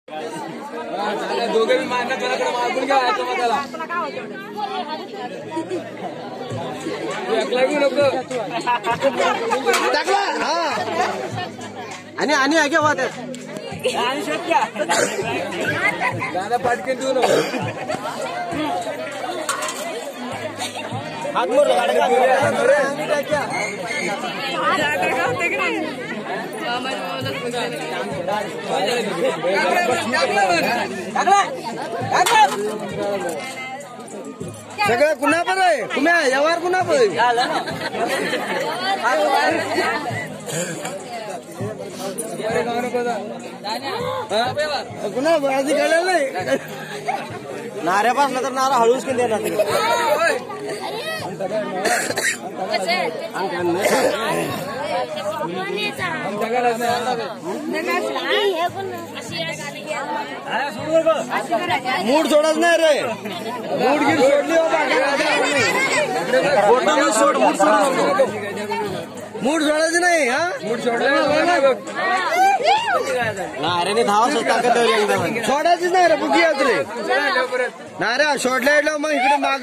दोघे मान्य करा मागून घ्या त्याला नको टाकला हा आणि आगे वाद दादा पाटकेन देऊ नको हात मोर सगळं कुणा पर आहे कुण्या यावर कुणा पर कुणा आधी कळलं नाही नाऱ्यापासून तर नारा हळूच की देणार मूड सोडत नाही रे मूड गिर सोडली मूड सोडायचं नाही हा मूड सोडला नाऱ्याने धावा सोडायचीच नाही रे बुगी यात रे नाऱ्या सोडल्या मग इकडे माग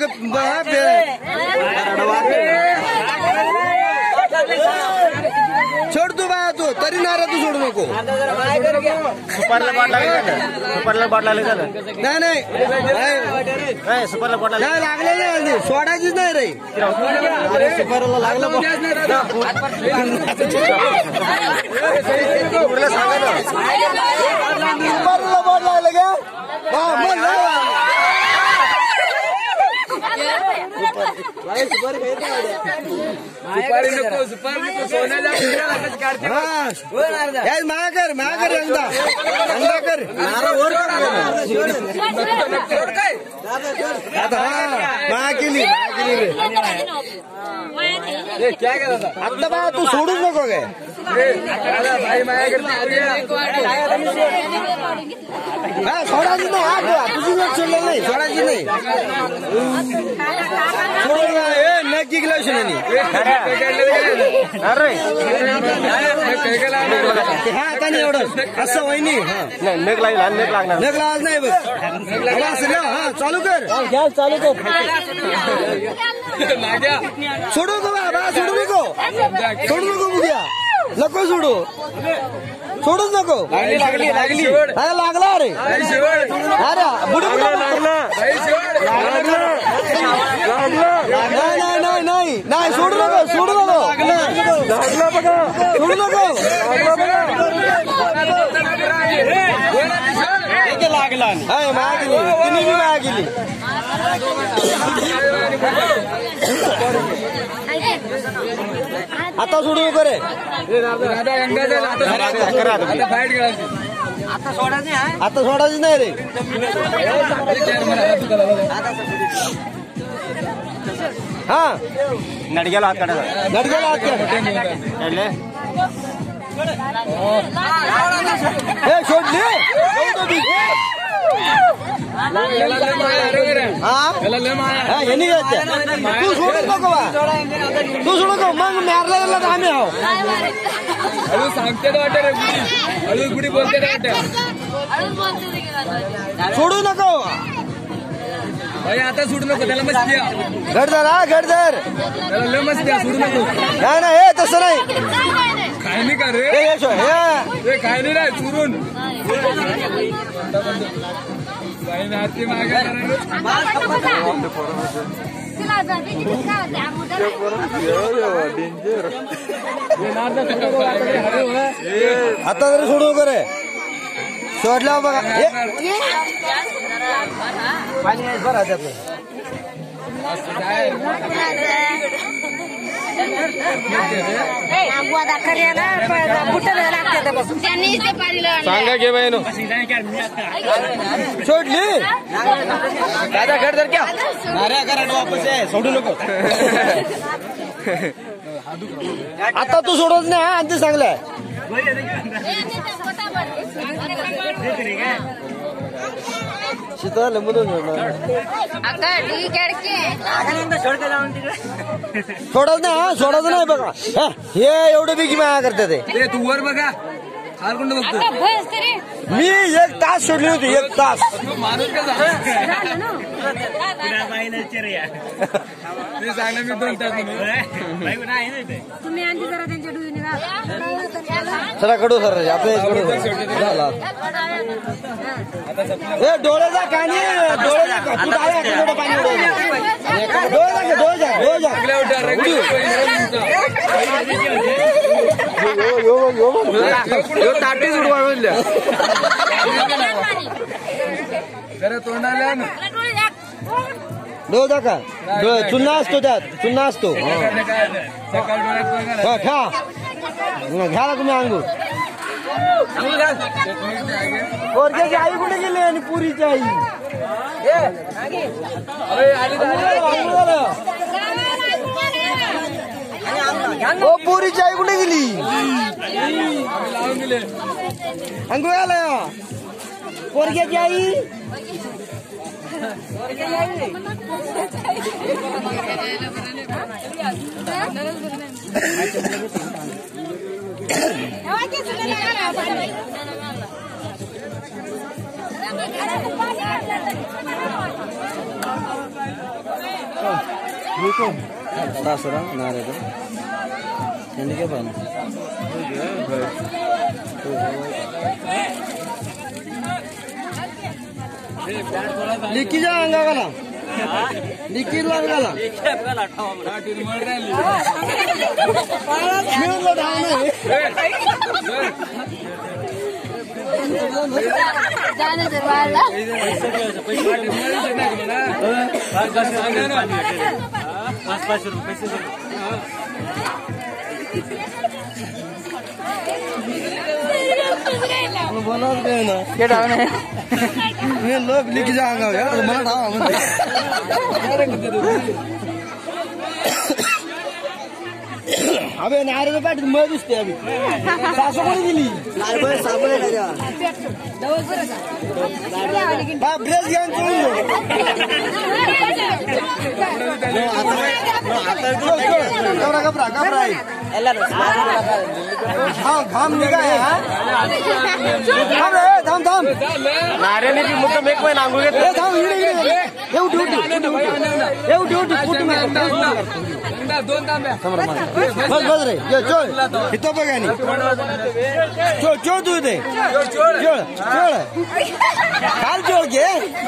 सोड तू बा तू तरी नारा तू सोडू नको सुपरला बाट लागलं नाही नाही सुपरला बाट नाही लागले नाही सोडायचीच नाही रे सुपरला लागलं सुपरला बाट लागलं का सुपारी नको सोन्याला मागर यंदा कर नारा वर केली आता बा तू सोडूच नको काय हा सोडायची नाही हा तुझी वेळ सोडलेलं नाही सोडायची नाही नक्की गिलावशी नाही हा आता नाही एवढं असं वहिनी नग लागला नग लागणार नाही बघ हा चालू कर चालू कर सोडू नको बा सोडू नको बुद्या नको सोडूच नको लागली लागला अरे अरे बुडी नाही सोडू नको सोडू नको लागला मागिली तिने बी मागिली आता सोडू नको रे आता सोडायचं नाही रे हा नडग्याला हात काढा सोडली तू सोडूच नको तू सोडू नको मग मारला आम्ही आहो हळू सांगते वाटत रे हळू गुडी बोलते सोडू नको भाई आता सोडू नको त्याला मस्त द्या घडधर त्याला लय मस्त द्या सोडू नको नाही हे तसं नाही काय नाही का रे काय नाही चुरून बाई नाती मागे आता तरी सोडू करे सोडल्या बघा सांगा घे बाई सोडली दादा घर धर क्या नाऱ्या करा वापस आहे सोडू नको आता तू सोडत नाही आणि ते चांगलं शीतल मधून सोडत नाही हा सोडायचं नाही बघा हे एवढं बिगी माया करते ते तू वर बघा आरकुंड बघतो आता बस तरी मी 1 तास सोडली होती 1 तास माणूस का झालं झालं ना ते सांगलं मी 2 तास तुम्ही आणली जरा त्यांच्या डुईने सरा कडू सर आपल्या झाला ए डोळ्याचा पाणी डोळ्याचा तू डायरेक्ट पाणी डोळ्याचा ताटी उडवा जरा तोंडाला ना डोळा का चुन्ना असतो त्यात चुन्ना असतो सकाळ डोळ्यात घ्या तुम्ही अंगूर पोरग्याची आई कुठे गेली आणि पुरीची आई ओ पुरीची आई कुठे गेली अंगूर आला पोरग्याची आई सासरा नारे यांनी काय पाहिजे लिकीच्या अंगाला लिकीला अंगाला जाने दे वाला बोलाच काय ना के डाव नाही मी लोक लिकीच्या अंगावर यार मला डावा म्हणते अबे नारे पाठी मग दिसते अबे सासू कोणी दिली ब्रेस घेऊन घबरा घबरा घाम निघाय थांब थांब नाऱ्याने ती मुद्दाम एक महिना अंघोळ घेतली थांब दोन तांब्या बस बस रे चोळ इथं बघा चोळ चोळ तू इथे चोळ चोळ काल चोळ घे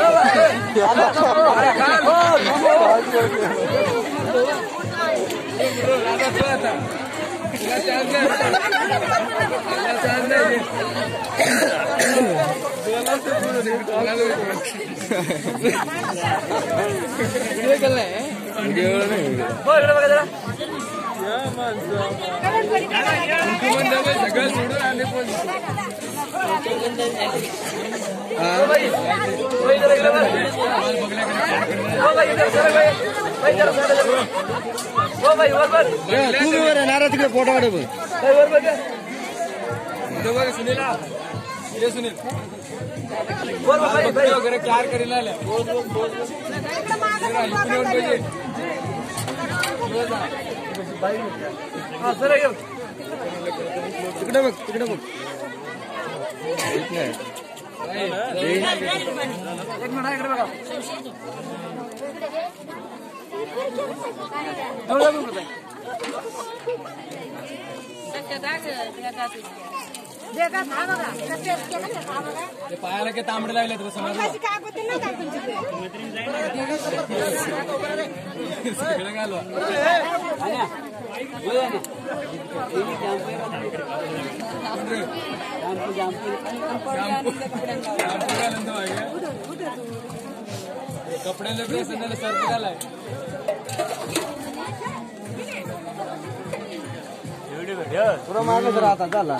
सगळं सोडून आले पण तू नारा तिकडे पोटाकडे बघ सुनीला सुनील वगैरे प्यार करेल तिकडे बघ तिकडे बघ पायाला काय तांबडे लागले तर समज घालवा कपड्याला सर्दी झालाय पुरा मागच राहता झाला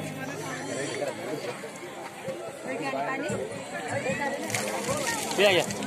Yeah.